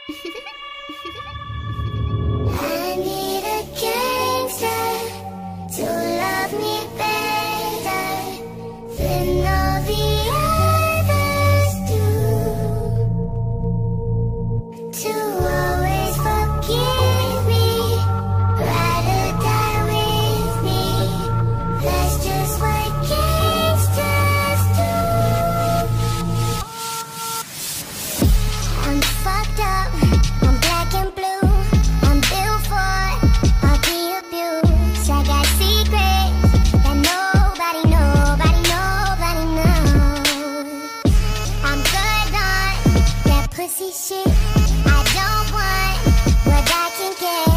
I need a gangster to love me better than all the others do, to always forgive me, ride or die with me. That's just what gangsters do. I'm fucked up, I'm black and blue, I'm built for all the abuse. I got secrets that nobody knows. I'm good on that pussy shit. I don't want what I can get.